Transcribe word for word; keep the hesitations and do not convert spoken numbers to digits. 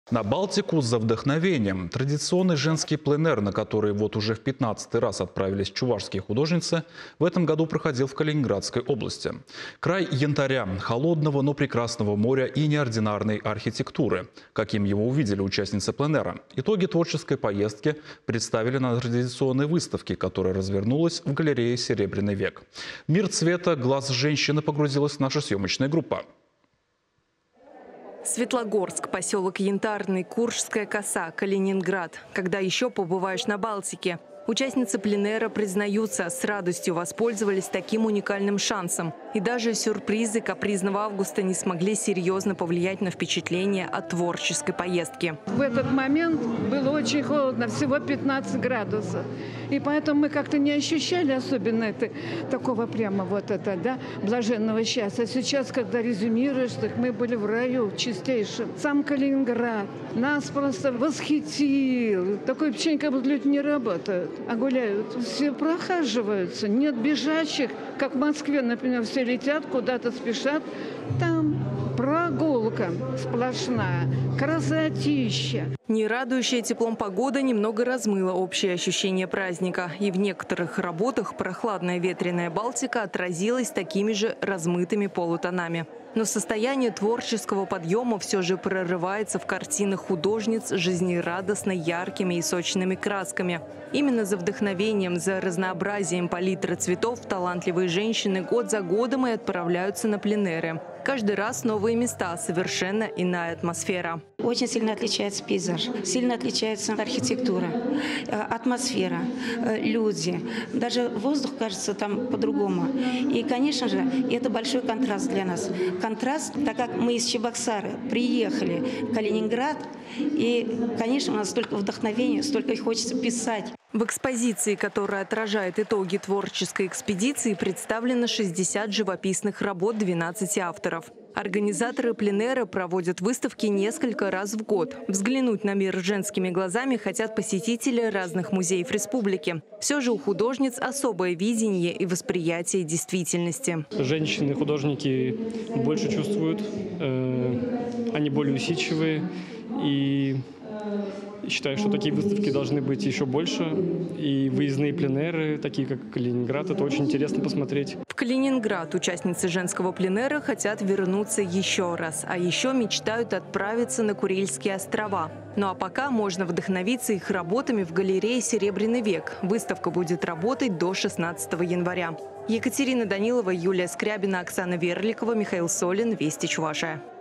На Балтику за вдохновением. Традиционный женский пленэр, на который вот уже в пятнадцатый раз отправились чувашские художницы, в этом году проходил в Калининградской области. Край янтаря, холодного, но прекрасного моря и неординарной архитектуры, каким его увидели участницы пленэра. Итоги творческой поездки представили на традиционной выставке, которая развернулась в галерее «Серебряный век». В мир цвета глаз женщины погрузилась наша съемочная группа. Светлогорск, поселок Янтарный, Куршская коса, Калининград. Когда еще побываешь на Балтике? Участницы пленэра признаются, с радостью воспользовались таким уникальным шансом. И даже сюрпризы капризного августа не смогли серьезно повлиять на впечатление от творческой поездки. В этот момент было очень холодно, всего пятнадцать градусов. И поэтому мы как-то не ощущали особенно это, такого прямо вот это, да, блаженного счастья. Сейчас, когда резюмируешь, так мы были в раю чистейшем. Сам Калининград нас просто восхитил. Такое впечатление, как будто люди не работают, а гуляют. Все прохаживаются, нет бежащих, как в Москве, например, все летят, куда-то спешат. Там прогулка сплошная, красотища. Не радующая теплом погода немного размыла общее ощущение праздника. И в некоторых работах прохладная ветреная Балтика отразилась такими же размытыми полутонами. Но состояние творческого подъема все же прорывается в картинах художниц жизнерадостно яркими и сочными красками. Именно за вдохновением, за разнообразием палитры цветов талантливые женщины год за годом и отправляются на пленэры. Каждый раз новые места, совершенно иная атмосфера. Очень сильно отличается пейзаж, сильно отличается архитектура, атмосфера, люди. Даже воздух кажется там по-другому. И, конечно же, это большой контраст для нас. Контраст, так как мы из Чебоксары приехали в Калининград, и, конечно, у нас столько вдохновения, столько хочется писать. В экспозиции, которая отражает итоги творческой экспедиции, представлено шестьдесят живописных работ двенадцати авторов. Организаторы пленэра проводят выставки несколько раз в год. Взглянуть на мир женскими глазами хотят посетители разных музеев республики. Все же у художниц особое видение и восприятие действительности. Женщины-художники больше чувствуют, э, они более усидчивые. И считаю, что такие выставки должны быть еще больше. И выездные пленэры, такие как Калининград, это очень интересно посмотреть. В Калининград участницы женского пленэра хотят вернуться еще раз. А еще мечтают отправиться на Курильские острова. Ну а пока можно вдохновиться их работами в галерее «Серебряный век». Выставка будет работать до шестнадцатого января. Екатерина Данилова, Юлия Скрябина, Оксана Верликова, Михаил Солин. Вести Чувашия.